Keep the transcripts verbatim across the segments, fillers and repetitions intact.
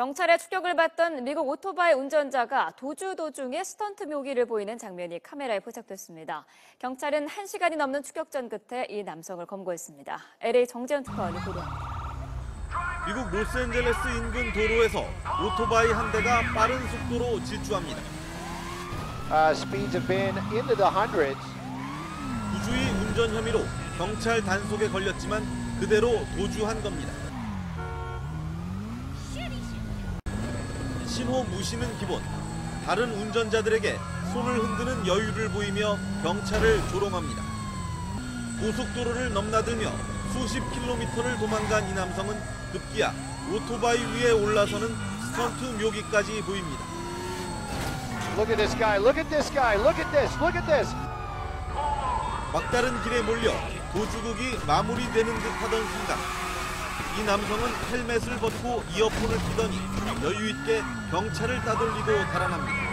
경찰의 추격을 받던 미국 오토바이 운전자가 도주 도중에 스턴트 묘기를 보이는 장면이 카메라에 포착됐습니다. 경찰은 한 시간이 넘는 추격전 끝에 이 남성을 검거했습니다. 엘에이 정재현 특파원이 보도합니다. 미국 로스앤젤레스 인근 도로에서 오토바이 한 대가 빠른 속도로 질주합니다. Uh, speeds have been into the hundreds. 부주의 운전 혐의로 경찰 단속에 걸렸지만 그대로 도주한 겁니다. 신호 무시는 기본. 다른 운전자들에게 손을 흔드는 여유를 보이며 경찰을 조롱합니다. 고속도로를 넘나들며 수십 킬로미터를 도망간 이 남성은 급기야 오토바이 위에 올라서는 스턴트 묘기까지 보입니다. Look at this guy, look at this guy, look at this, look at this. 막다른 길에 몰려 도주국이 마무리되는 듯하던 순간 이 남성은 헬멧을 벗고 이어폰을 끼더니 여유 있게 경찰을 따돌리고 달아납니다.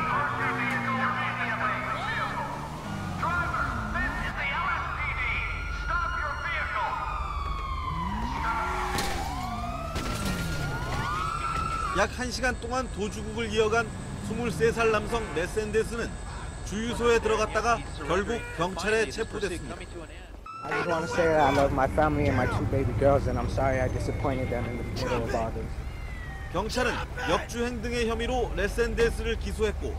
약 한 시간 동안 도주국을 이어간 스물세 살 남성 레센데스는 주유소에 들어갔다가 결국 경찰에 체포됐습니다. I just want to say that I love my family and my two baby girls, and I'm sorry I disappointed them in the middle of all this. 경찰은 역주행 등의 혐의로 레센데스를 기소했고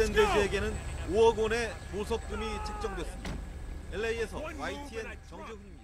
레센데스에게는 오억 원의 보석금이 책정됐습니다. 엘에이에서 와이티엔 정재훈입니다.